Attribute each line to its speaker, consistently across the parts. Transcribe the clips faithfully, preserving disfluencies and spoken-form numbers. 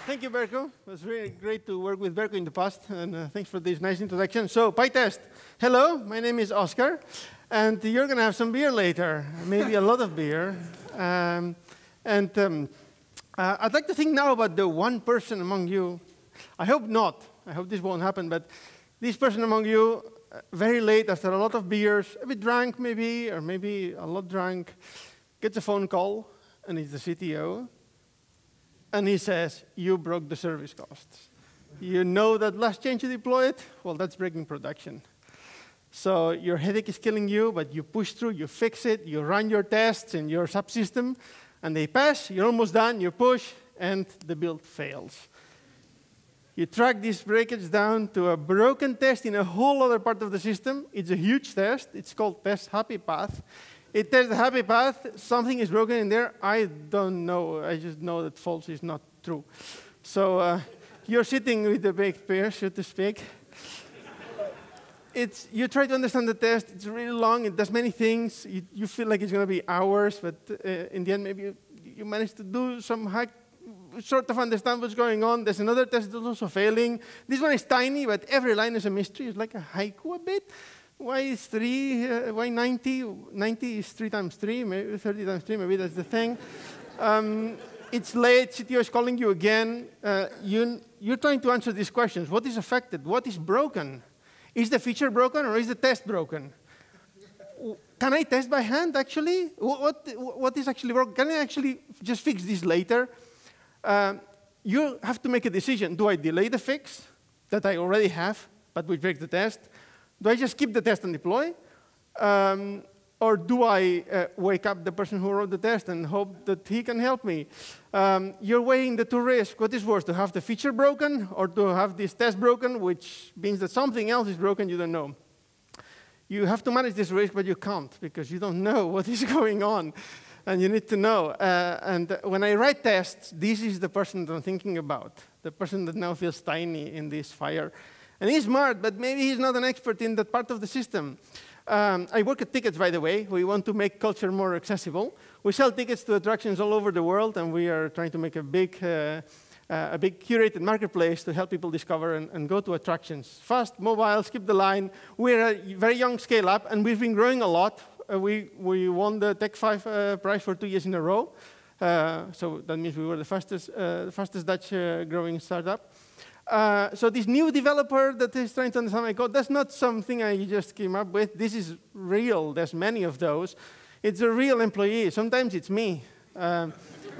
Speaker 1: Thank you, Berko. It was really great to work with Berko in the past, and uh, thanks for this nice introduction. So, PyTest. Hello, my name is Oscar, and you're going to have some beer later, maybe a lot of beer. Um, and um, uh, I'd like to think now about the one person among you. I hope not. I hope this won't happen, but this person among you, uh, very late after a lot of beers, a bit drunk maybe, or maybe a lot drunk, gets a phone call, and it's the C T O. And he says, you broke the service costs. You know that last change you deployed? Well, that's breaking production. So your headache is killing you, but you push through, you fix it, you run your tests in your subsystem, and they pass, you're almost done, you push, and the build fails. You track this breakage down to a broken test in a whole other part of the system. It's a huge test. It's called test happy path. It tests the happy path. Something is broken in there. I don't know. I just know that false is not true. So uh, you're sitting with the baked beer, so to speak. It's, you try to understand the test. It's really long. It does many things. You, you feel like it's going to be hours, but uh, in the end, maybe you, you manage to do some hack, sort of understand what's going on. There's another test that's also failing. This one is tiny, but every line is a mystery. It's like a haiku a bit. Why is three? Uh, why ninety? ninety is three times three, maybe thirty times three, maybe that's the thing. Um, it's late, C T O is calling you again. Uh, you, you're trying to answer these questions. What is affected? What is broken? Is the feature broken or is the test broken? Can I test by hand, actually? What, what is actually broken? Can I actually just fix this later? Uh, you have to make a decision. Do I delay the fix that I already have, but which breaks the test? Do I just keep the test and deploy? Um, or do I uh, wake up the person who wrote the test and hope that he can help me? Um, you're weighing the two risks. What is worse, to have the feature broken or to have this test broken, which means that something else is broken you don't know? You have to manage this risk, but you can't because you don't know what is going on. And you need to know. Uh, and when I write tests, this is the person that I'm thinking about, the person that now feels tiny in this fire. And he's smart, but maybe he's not an expert in that part of the system. Um, I work at Tickets, by the way. We want to make culture more accessible. We sell tickets to attractions all over the world, and we are trying to make a big, uh, uh, a big curated marketplace to help people discover and, and go to attractions. Fast, mobile, skip the line. We're a very young scale-up, and we've been growing a lot. Uh, we, we won the Tech five uh, prize for two years in a row. Uh, so that means we were the fastest, uh, the fastest Dutch uh, growing startup. Uh, so this new developer that is trying to understand my code, that's not something I just came up with. This is real. There's many of those. It's a real employee. Sometimes it's me. Um,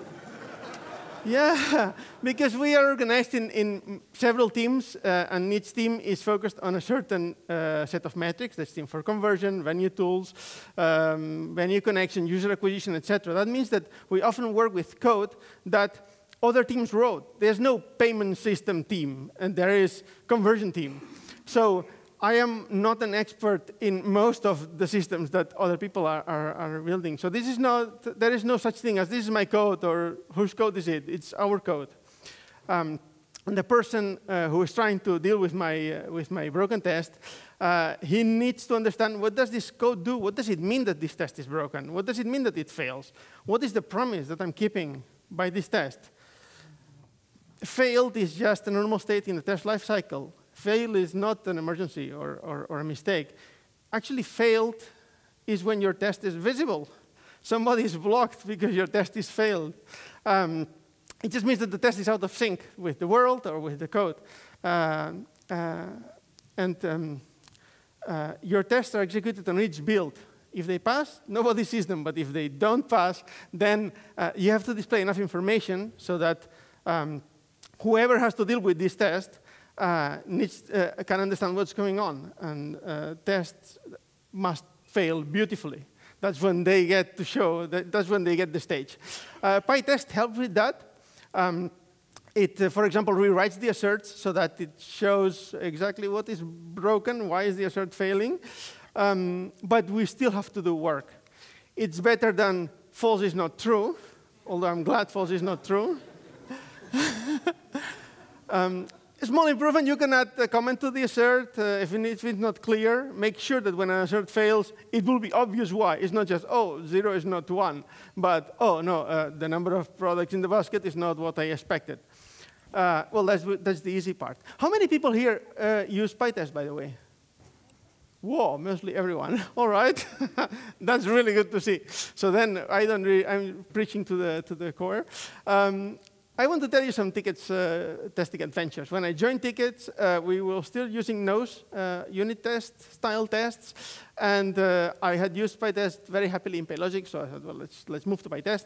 Speaker 1: yeah, because we are organized in, in several teams, uh, and each team is focused on a certain uh, set of metrics. That's team for conversion, venue tools, um, venue connection, user acquisition, et cetera. That means that we often work with code that other teams wrote. There's no payment system team, and there is conversion team. So I am not an expert in most of the systems that other people are, are, are building. So this is not, there is no such thing as this is my code or whose code is it. It's our code. Um, and the person uh, who is trying to deal with my, uh, with my broken test, uh, he needs to understand what does this code do? What does it mean that this test is broken? What does it mean that it fails? What is the promise that I'm keeping by this test? Failed is just a normal state in the test lifecycle. Fail is not an emergency or, or, or a mistake. Actually, failed is when your test is visible. Somebody is blocked because your test is failed. Um, it just means that the test is out of sync with the world or with the code. Uh, uh, and um, uh, your tests are executed on each build. If they pass, nobody sees them. But if they don't pass, then uh, you have to display enough information so that um, whoever has to deal with this test uh, needs, uh, can understand what's going on. And uh, tests must fail beautifully. That's when they get to show, that, that's when they get the stage. Uh, PyTest helps with that. Um, it, uh, for example, rewrites the asserts so that it shows exactly what is broken, why is the assert failing. Um, but we still have to do work. It's better than false is not true, although I'm glad false is not true. um, a small improvement, you can add a comment to the assert uh, if, it, if it's not clear. Make sure that when an assert fails, it will be obvious why. It's not just, oh, zero is not one, but, oh, no, uh, the number of products in the basket is not what I expected. Uh, well, that's, that's the easy part. How many people here uh, use PyTest, by the way? Whoa, mostly everyone. All right, that's really good to see. So then I don't really, I'm preaching to the to the choir. Um, I want to tell you some Tickets uh, testing adventures. When I joined Tickets, uh, we were still using Nose uh, unit test style tests, and uh, I had used PyTest very happily in PyLogic. So I thought, well, let's let's move to PyTest.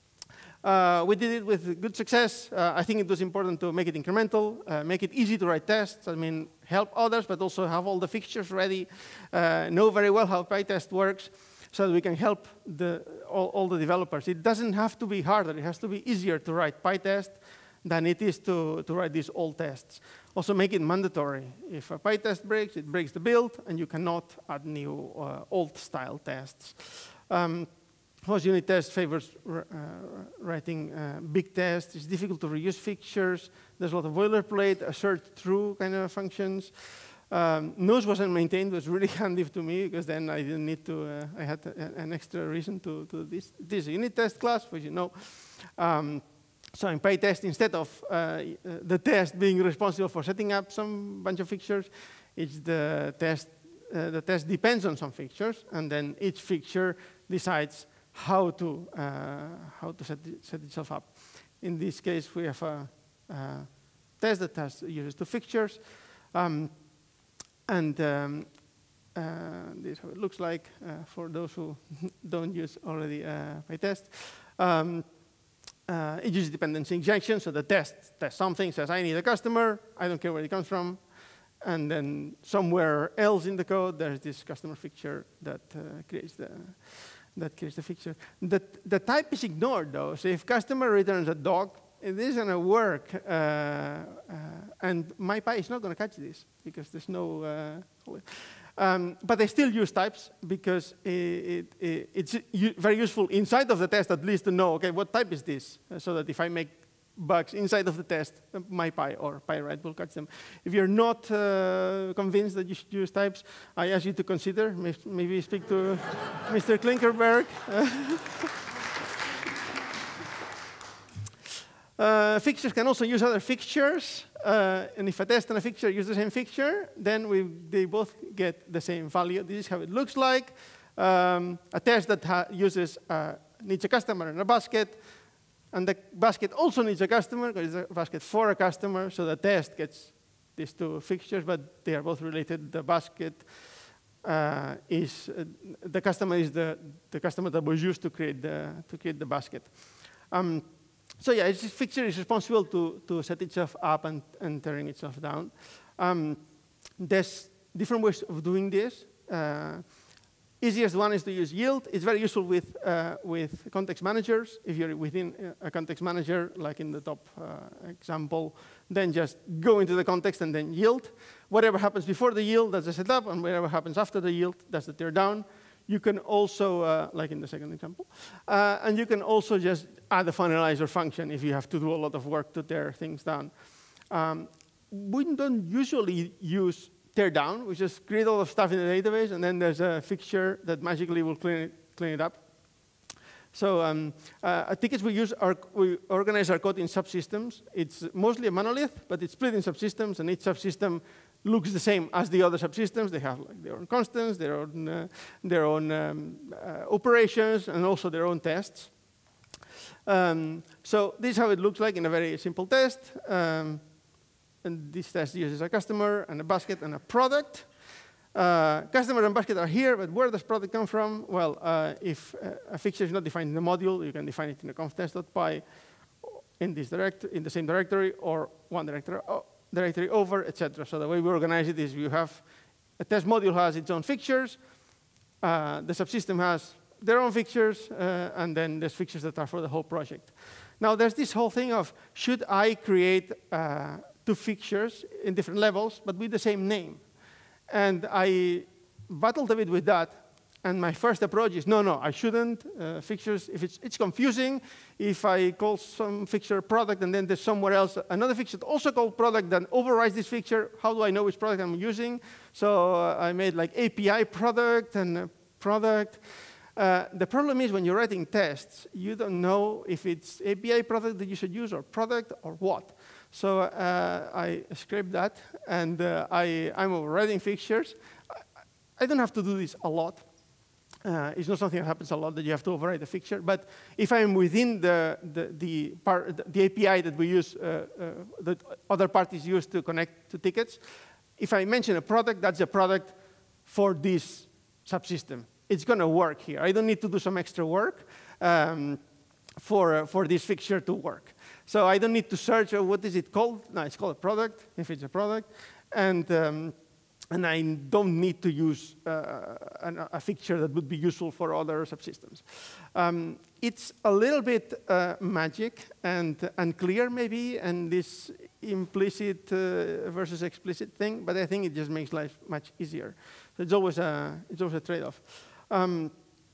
Speaker 1: Uh, we did it with good success. Uh, I think it was important to make it incremental, uh, make it easy to write tests. I mean, help others, but also have all the fixtures ready, uh, know very well how PyTest works, so that we can help the, all, all the developers. It doesn't have to be harder. It has to be easier to write PyTest than it is to, to write these old tests. Also make it mandatory. If a PyTest breaks, it breaks the build, and you cannot add new uh, old-style tests. Um, Most unit test favors uh, writing uh, big tests. It's difficult to reuse fixtures. There's a lot of boilerplate, assert true kind of functions. Um, Nose wasn't maintained. It was really handy to me, because then I didn't need to, uh, I had a, an extra reason to do this. This is a unit test class, which you know. Um, so in PyTest, instead of uh, the test being responsible for setting up some bunch of fixtures, it's the test, uh, the test depends on some fixtures, and then each fixture decides how to uh, how to set, set itself up. In this case, we have a, a test that has uses two fixtures, um, and um, uh, this is how it looks like uh, for those who don't use already uh, PyTest. Um, uh, it uses dependency injection, so the test tests something, says I need a customer, I don't care where it comes from, and then somewhere else in the code there's this customer fixture that uh, creates the that creates the fixture. The, the type is ignored, though. So if customer returns a dog, it is going to work. Uh, uh, and MyPy is not going to catch this, because there's no... Uh, um, but they still use types, because it, it, it's very useful inside of the test, at least, to know, OK, what type is this? Uh, so that if I make bugs inside of the test, MyPy or Pyrite will catch them. If you're not uh, convinced that you should use types, I ask you to consider, maybe speak to Mister Klinkerberg. uh, fixtures can also use other fixtures. Uh, and if a test and a fixture use the same fixture, then we, they both get the same value. This is how it looks like. Um, a test that ha uses uh, needs a customer and a basket. And the basket also needs a customer, because it's a basket for a customer. So the test gets these two fixtures, but they are both related. The basket uh, is, uh, the customer is the, the customer that was used to create the, to create the basket. Um, so yeah, this fixture is responsible to, to set itself up and, and tearing itself down. Um, there's different ways of doing this. Uh, Easiest one is to use yield. It's very useful with, uh, with context managers. If you're within a context manager, like in the top uh, example, then just go into the context and then yield. Whatever happens before the yield, that's the setup, and whatever happens after the yield, that's the tear down. You can also, uh, like in the second example, uh, and you can also just add a finalizer function if you have to do a lot of work to tear things down. Um, we don't usually use tear down. We just create all the stuff in the database, and then there's a fixture that magically will clean it, clean it up. So um, uh, at Tickets, we, use our, we organize our code in subsystems. It's mostly a monolith, but it's split in subsystems, and each subsystem looks the same as the other subsystems. They have like, their own constants, their own, uh, their own um, uh, operations, and also their own tests. Um, so this is how it looks like in a very simple test. Um, And this test uses a customer and a basket and a product. Uh, customer and basket are here, but where does product come from? Well, uh, if uh, a fixture is not defined in the module, you can define it in the conf-test.py in this direct in the same directory, or one directory, uh, directory over, et cetera. So the way we organize it is you have a test module has its own fixtures, uh, the subsystem has their own fixtures, uh, and then there's fixtures that are for the whole project. Now, there's this whole thing of, should I create uh, two fixtures in different levels, but with the same name? And I battled a bit with that. And my first approach is, no, no, I shouldn't. Uh, fixtures, if it's, it's confusing, if I call some fixture product, and then there's somewhere else another fixture also called product, then overrides this fixture, how do I know which product I'm using? So uh, I made like A P I product and uh, product. Uh, the problem is when you're writing tests, you don't know if it's A P I product that you should use or product or what. So uh, I scrape that, and uh, I, I'm overriding fixtures. I, I don't have to do this a lot. Uh, it's not something that happens a lot that you have to override a fixture. But if I'm within the, the, the, part, the A P I that we use, uh, uh, that other parties use to connect to tickets, if I mention a product, that's a product for this subsystem. It's going to work here. I don't need to do some extra work um, for, uh, for this fixture to work. So I don't need to search, oh, what is it called? No, it's called a product, if it's a product. And, um, and I don't need to use uh, an, a fixture that would be useful for other subsystems. Um, it's a little bit uh, magic and unclear, maybe, and this implicit uh, versus explicit thing, but I think it just makes life much easier. So it's always a, it's always a trade-off. Um,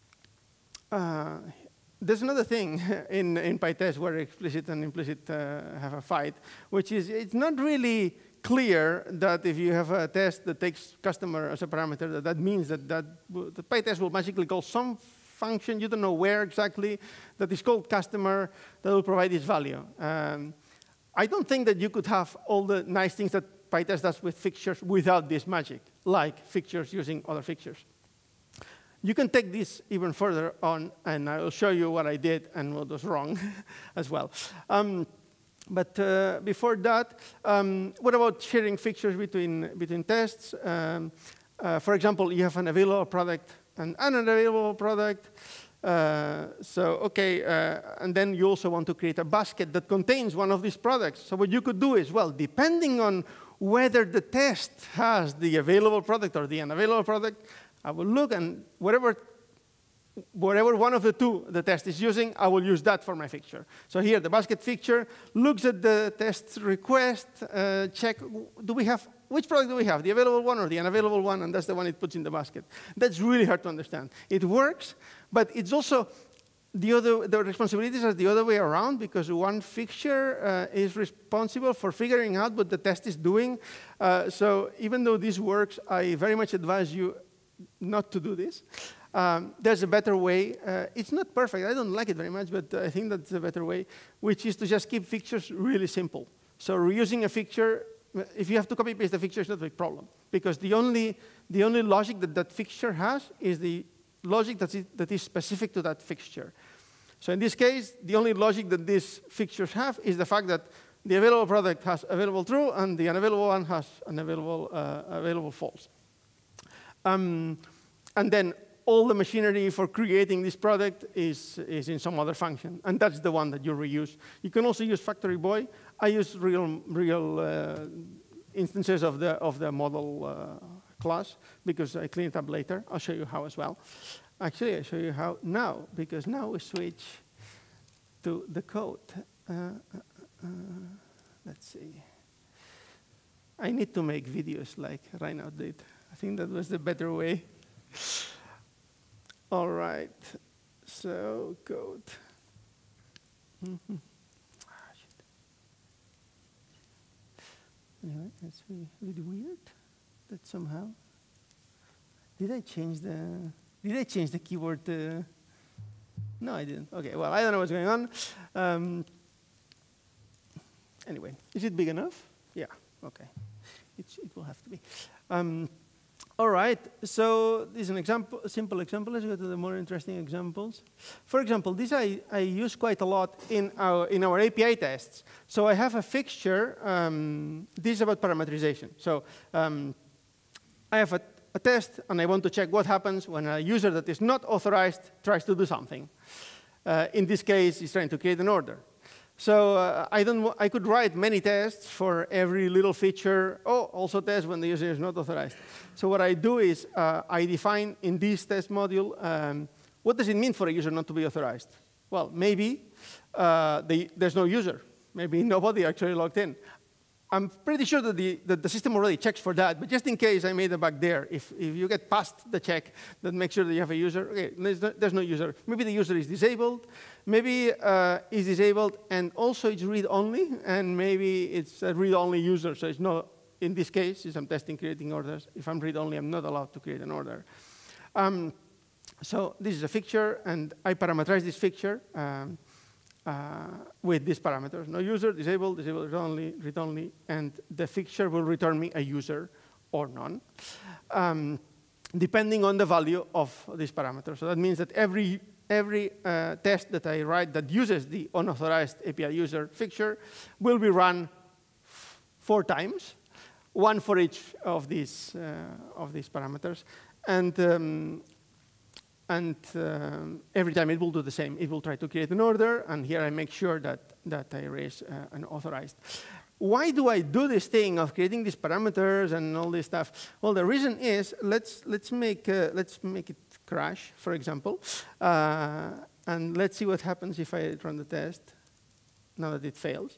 Speaker 1: uh, There's another thing in, in PyTest where explicit and implicit uh, have a fight, which is it's not really clear that if you have a test that takes customer as a parameter, that that means that, that the PyTest will magically call some function, you don't know where exactly, that is called customer, that will provide this value. Um, I don't think that you could have all the nice things that PyTest does with fixtures without this magic, like fixtures using other fixtures. You can take this even further on, and I will show you what I did and what was wrong as well. Um, but uh, before that, um, what about sharing fixtures between, between tests? Um, uh, for example, you have an available product and an unavailable product. Uh, so, OK, uh, and then you also want to create a basket that contains one of these products. So what you could do is, well, depending on whether the test has the available product or the unavailable product, I will look, and whatever, whatever one of the two the test is using, I will use that for my fixture. So here, the basket fixture looks at the test request, uh, check, do we have, which product do we have, the available one or the unavailable one, and that's the one it puts in the basket. That's really hard to understand. It works, but it's also, the other, the responsibilities are the other way around, because one fixture uh, is responsible for figuring out what the test is doing. Uh, so even though this works, I very much advise you not to do this. Um, there's a better way. Uh, it's not perfect. I don't like it very much, but I think that's a better way, which is to just keep fixtures really simple. So reusing a fixture, if you have to copy-paste the fixture, it's not a big problem, because the only, the only logic that that fixture has is the logic that is, that is specific to that fixture. So in this case, the only logic that these fixtures have is the fact that the available product has available true, and the unavailable one has unavailable uh, available false. Um, and then all the machinery for creating this product is, is in some other function, and that's the one that you reuse. You can also use Factory Boy. I use real, real uh, instances of the, of the model uh, class, because I clean it up later. I'll show you how as well. Actually, I'll show you how now, because now we switch to the code. Uh, uh, uh, let's see. I need to make videos like Reinhard did. I think that was the better way. All right, so code. Mm-hmm. Ah, shit. Anyway, that's really, really weird. That somehow. Did I change the? Did I change the keyboard? Uh, no, I didn't. Okay, well, I don't know what's going on. Um, anyway, is it big enough? Yeah. Okay. It, it will have to be. Um, All right, so this is an example, a simple example. Let's go to the more interesting examples. For example, this I, I use quite a lot in our, in our A P I tests. So I have a fixture. Um, this is about parameterization. So um, I have a, a test, and I want to check what happens when a user that is not authorized tries to do something. Uh, in this case, he's trying to create an order. So uh, I, don't I could write many tests for every little feature. Oh, also test when the user is not authorized. So what I do is uh, I define in this test module, um, what does it mean for a user not to be authorized? Well, maybe uh, they, there's no user. Maybe nobody actually logged in. I'm pretty sure that the, that the system already checks for that, but just in case I made a bug there, if, if you get past the check that makes sure that you have a user, okay, there's no, there's no user. Maybe the user is disabled, maybe uh, is disabled, and also it's read-only, and maybe it's a read-only user, so it's not, in this case, since I'm testing creating orders, if I'm read-only, I'm not allowed to create an order. Um, so this is a fixture, and I parameterize this fixture. Um, uh, with these parameters. No user, disable, disable, read-only, read-only, and the fixture will return me a user or none, um, depending on the value of these parameters. So that means that every, every uh, test that I write that uses the unauthorized A P I user fixture will be run four times, one for each of these, uh, of these parameters. And, um, and um, every time it will do the same. It will try to create an order, and here I make sure that, that I erase uh, an authorized. Why do I do this thing of creating these parameters and all this stuff? Well, the reason is, let's, let's, make, uh, let's make it crash, for example. Uh, and let's see what happens if I run the test, now that it fails.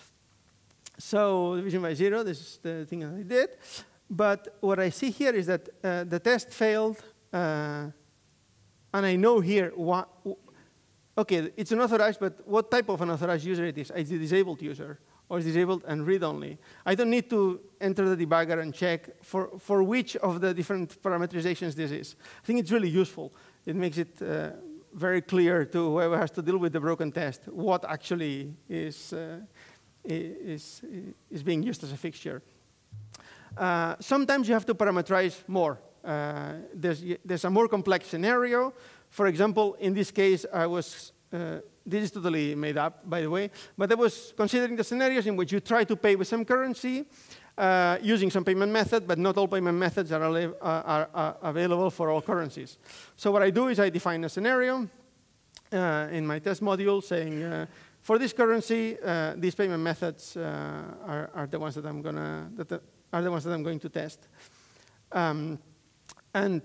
Speaker 1: So division by zero, this is the thing that I did. But what I see here is that uh, the test failed. Uh, and I know here, what, OK, it's unauthorized, but what type of unauthorized user it is? It's a disabled user, or it's disabled and read-only. I don't need to enter the debugger and check for, for which of the different parameterizations this is. I think it's really useful. It makes it uh, very clear to whoever has to deal with the broken test what actually is, uh, is, is being used as a fixture. Uh, sometimes you have to parameterize more. Uh, there's, there's a more complex scenario. For example, in this case, I was, uh, this is totally made up, by the way, but I was considering the scenarios in which you try to pay with some currency uh, using some payment method, but not all payment methods are, uh, are, are available for all currencies. So what I do is I define a scenario uh, in my test module saying, uh, for this currency, uh, these payment methods uh, are, are the ones that I'm gonna, that the, are the ones that I'm going to test. Um, And,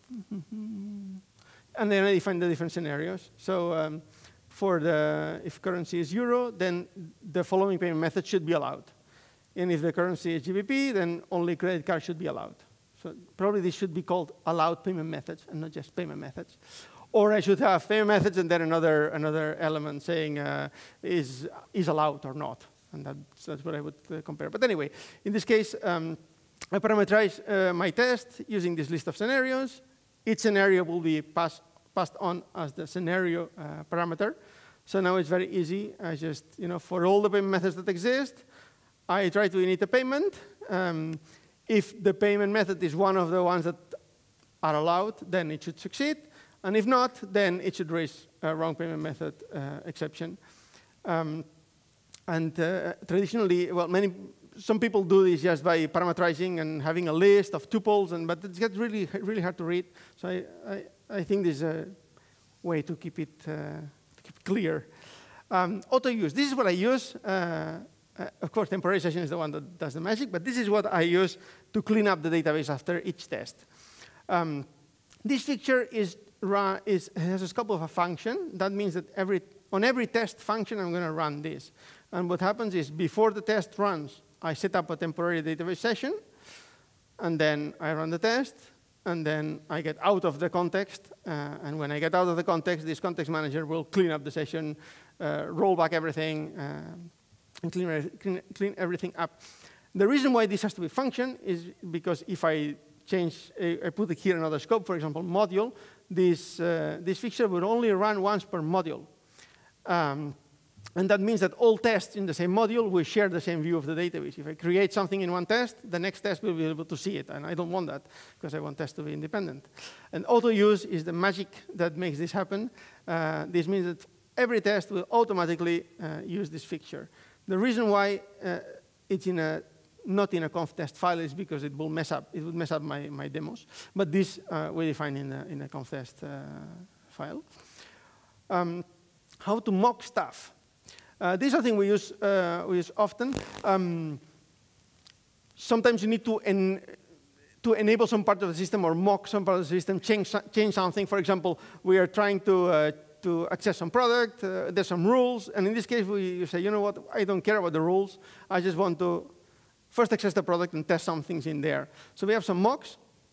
Speaker 1: and then I define the different scenarios. So um, for the, if currency is euro, then the following payment method should be allowed. And if the currency is G B P, then only credit card should be allowed. So probably this should be called allowed payment methods and not just payment methods. Or I should have payment methods and then another, another element saying uh, is, is allowed or not. And that's, that's what I would uh, compare. But anyway, in this case, um, I parameterize uh, my test using this list of scenarios. Each scenario will be pass, passed on as the scenario uh, parameter. So now it's very easy. I just, you know, for all the payment methods that exist, I try to init a payment. Um, if the payment method is one of the ones that are allowed, then it should succeed. And if not, then it should raise a wrong payment method uh, exception. Um, and uh, traditionally, well, many Some people do this just by parameterizing and having a list of tuples, and, but it gets really, really hard to read. So I, I, I think there's a way to keep it, uh, to keep it clear. Um, auto use. This is what I use. Uh, uh, of course, temporarization is the one that does the magic, but this is what I use to clean up the database after each test. Um, this feature is, run, is, has a scope of a function. That means that every, on every test function, I'm going to run this. And what happens is, before the test runs, I set up a temporary database session, and then I run the test, and then I get out of the context. Uh, and when I get out of the context, this context manager will clean up the session, uh, roll back everything, uh, and clean, clean, clean everything up. The reason why this has to be function is because if I change, uh, I put here another scope, for example, module, this, uh, this fixture will only run once per module. Um, And that means that all tests in the same module will share the same view of the database. If I create something in one test, the next test will be able to see it. And I don't want that, because I want tests to be independent. And auto-use is the magic that makes this happen. Uh, this means that every test will automatically uh, use this fixture. The reason why uh, it's in a, not in a conf test file is because it will mess up. It would mess up my, my demos. But this uh, we define in a, in a conf test uh, file. Um, how to mock stuff. Uh, this is something we use, uh, we use often. Um, sometimes you need to, en to enable some part of the system or mock some part of the system, change, change something. For example, we are trying to, uh, to access some product. Uh, there's some rules. And in this case, we say, you know what? I don't care about the rules. I just want to first access the product and test some things in there. So we have some mocks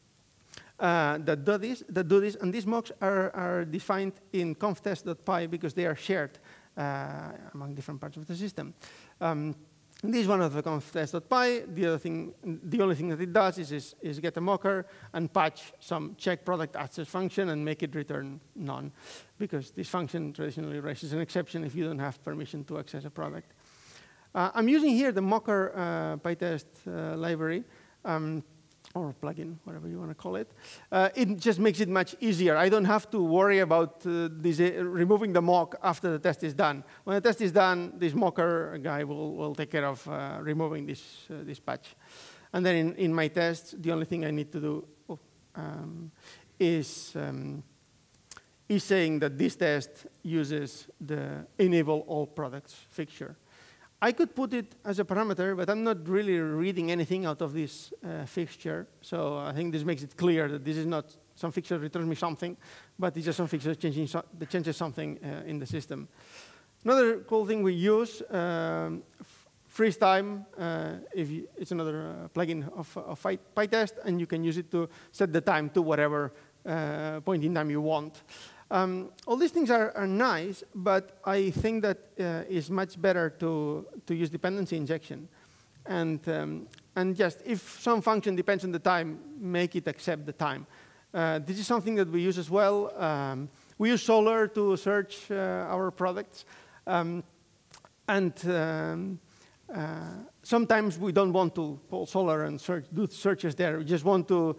Speaker 1: uh, that, do this, that do this. And these mocks are, are defined in conftest dot py because they are shared Uh, among different parts of the system. Um, this is one of the conf test.py. The other thing, the only thing that it does is, is, is get a mocker and patch some check product access function and make it return none, because this function traditionally raises an exception if you don't have permission to access a product. Uh, I'm using here the mocker uh, PyTest uh, library, um, or plugin, whatever you want to call it. Uh, it just makes it much easier. I don't have to worry about uh, this, uh, removing the mock after the test is done. When the test is done, this mocker guy will, will take care of uh, removing this, uh, this patch. And then in, in my tests, the only thing I need to do oh, um, is, um, is saying that this test uses the enable all products fixture. I could put it as a parameter, but I'm not really reading anything out of this uh, fixture. So I think this makes it clear that this is not some fixture returns me something, but it's just some fixture changing so that changes something uh, in the system. Another cool thing we use, um, freeze time. Uh, if you, it's another uh, plugin of, of PyTest, and you can use it to set the time to whatever uh, point in time you want. Um, all these things are, are nice, but I think that uh, it's much better to, to use dependency injection. And, um, and just if some function depends on the time, make it accept the time. Uh, this is something that we use as well. Um, we use Solr to search uh, our products. Um, and um, uh, sometimes we don't want to call Solr and search, do searches there. We just want to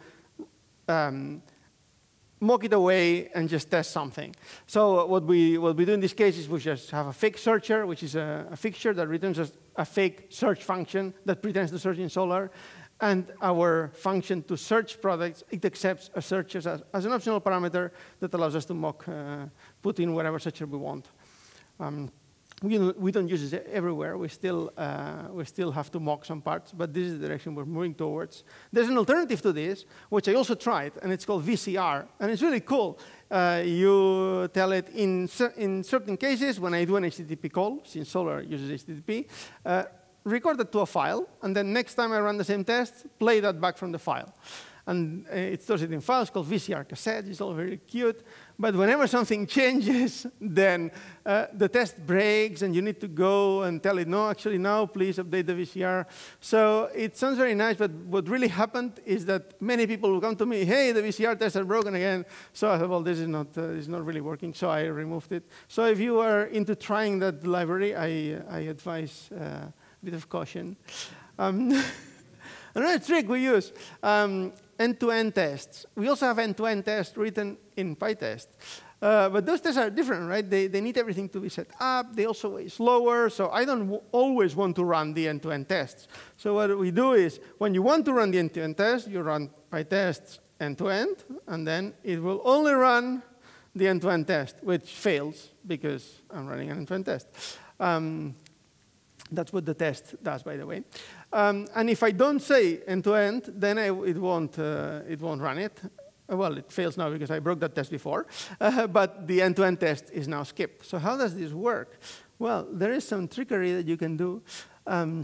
Speaker 1: um, mock it away and just test something. So what we, what we do in this case is we just have a fake searcher, which is a, a fixture that returns a, a fake search function that pretends to search in Solr. And our function to search products, it accepts a search as, as an optional parameter that allows us to mock, uh, put in whatever searcher we want. Um, We don't, we don't use it everywhere. We still, uh, we still have to mock some parts, but this is the direction we're moving towards. There's an alternative to this, which I also tried, and it's called V C R. And it's really cool. Uh, you tell it in, in certain cases, when I do an H T T P call, since Solr uses H T T P, uh, record it to a file, and then next time I run the same test, play that back from the file. And uh, it stores it in files called V C R cassette. It's all very cute. But whenever something changes, then uh, the test breaks, and you need to go and tell it, no, actually, now, please update the V C R. So it sounds very nice, but what really happened is that many people will come to me, hey, the V C R tests are broken again. So I thought, well, this is not, uh, this is not really working, so I removed it. So if you are into trying that library, I, I advise uh, a bit of caution. Um, another trick we use, um, end-to-end tests. We also have end-to-end tests written in PyTest. Uh, but those tests are different, right? They, they need everything to be set up. They also way slower. So I don't w always want to run the end-to-end tests. So what we do is, when you want to run the end-to-end test, you run PyTest end-to-end, and then it will only run the end-to-end test, which fails because I'm running an end-to-end test. Um, That's what the test does, by the way. Um, and if I don't say end-to-end, then I, it, won't, uh, it won't run it. Uh, well, it fails now because I broke that test before. Uh, but the end-to-end test is now skipped. So how does this work? Well, there is some trickery that you can do. Um,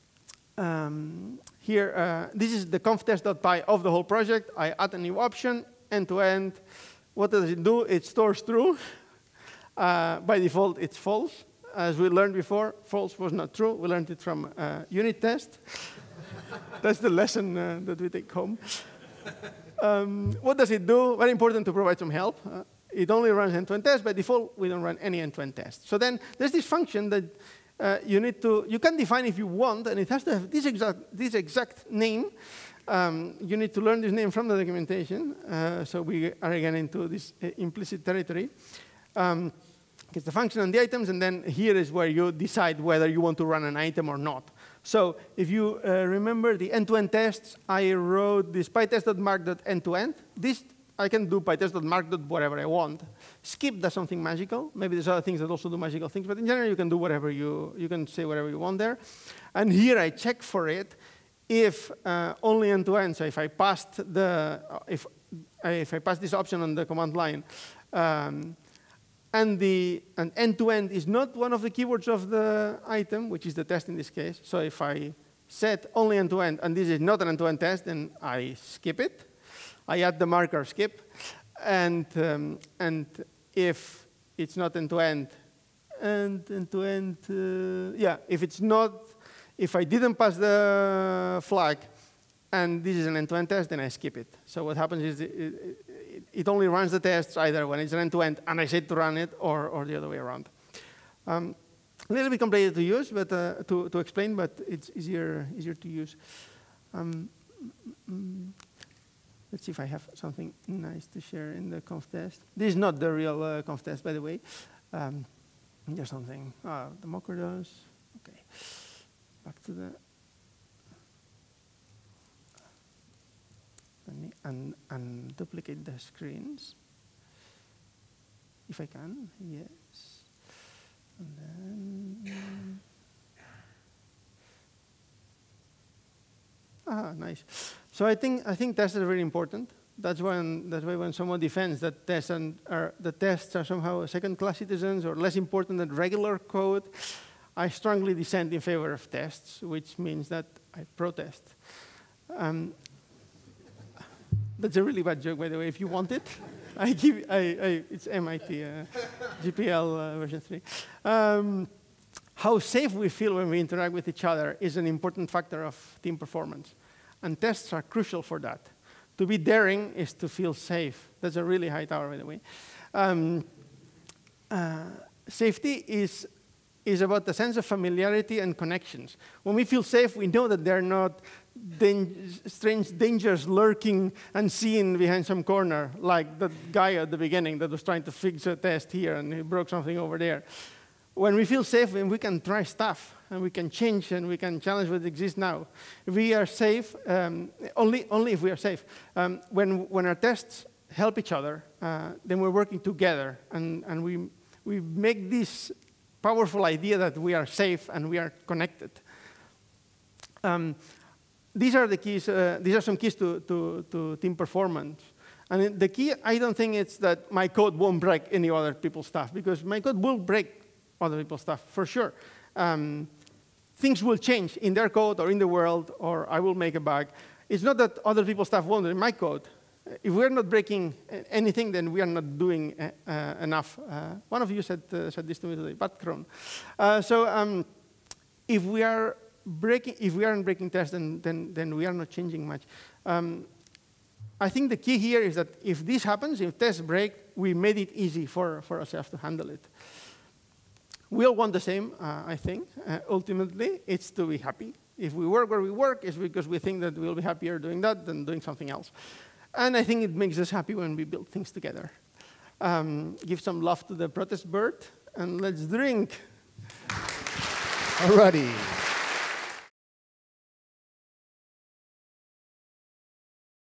Speaker 1: um, here, uh, this is the conftest.py of the whole project. I add a new option, end-to-end. What does it do? It stores true. Uh, by default, it's false. As we learned before, false was not true. We learned it from uh, unit test. That's the lesson uh, that we take home. Um, what does it do? Very important to provide some help. Uh, it only runs end-to-end tests. By default, we don't run any end-to-end tests. So then there's this function that uh, you need to, you can define if you want, and it has to have this exact, this exact name. Um, you need to learn this name from the documentation. Uh, so we are again into this uh, implicit territory. Um, It's the function and the items, and then here is where you decide whether you want to run an item or not. So if you uh, remember the end-to-end tests, I wrote this pytest.mark.end-to-end. This, I can do pytest.mark. whatever I want. Skip does something magical. Maybe there's other things that also do magical things, but in general, you can do whatever you, you can say whatever you want there. And here I check for it if uh, only end-to-end, so if I passed the, if, if I pass this option on the command line, um, And the and end-to-end is not one of the keywords of the item, which is the test in this case. So if I set only end-to-end, and this is not an end-to-end test, then I skip it. I add the marker skip. And, um, and if it's not end-to-end, and end-to-end, uh, yeah, if it's not, If I didn't pass the flag, and this is an end-to-end test, then I skip it. So what happens is it, it, it only runs the tests either when it's an end-to-end and I say to run it, or, or the other way around. Um, a little bit complicated to use, but uh, to, to explain, but it's easier, easier to use. Um, mm, let's see if I have something nice to share in the conf test. This is not the real uh, conf test, by the way. Um, there's something. Oh, the mocker does. Okay. Back to the. Let me un unduplicate the screens, if I can. Yes. And then. Ah, nice. So I think I think tests are very important. That's when that's why when someone defends that tests and are the tests are somehow second-class citizens or less important than regular code, I strongly dissent in favor of tests, which means that I protest. Um, that's a really bad joke, by the way. If you want it, I give. I, I it's M I T uh, G P L uh, version three. Um, How safe we feel when we interact with each other is an important factor of team performance. And tests are crucial for that. To be daring is to feel safe. That's a really high tower, by the way. Um, uh, safety is, is about the sense of familiarity and connections. When we feel safe, we know that there are not dan strange dangers lurking unseen behind some corner, like that guy at the beginning that was trying to fix a test here and he broke something over there. When we feel safe, then we can try stuff, and we can change, and we can challenge what exists now. If we are safe, um, only, only if we are safe. Um, when, when our tests help each other, uh, then we're working together, and, and we, we make this powerful idea that we are safe and we are connected. Um, these are the keys. Uh, these are some keys to, to, to team performance. And the key, I don't think it's that my code won't break any other people's stuff, because my code will break other people's stuff, for sure. Um, things will change in their code or in the world, or I will make a bug. It's not that other people's stuff won't in my code. If we're not breaking anything, then we are not doing uh, uh, enough. Uh, one of you said, uh, said this to me today, Pat Krohn. Uh, so um, if we are breaking, if we aren't breaking tests, then, then, then we are not changing much. Um, I think the key here is that if this happens, if tests break, we made it easy for, for ourselves to handle it. We all want the same, uh, I think. Uh, ultimately, it's to be happy. If we work where we work, it's because we think that we'll be happier doing that than doing something else. And I think it makes us happy when we build things together. Um, give some love to the protest bird, and let's drink.
Speaker 2: All righty.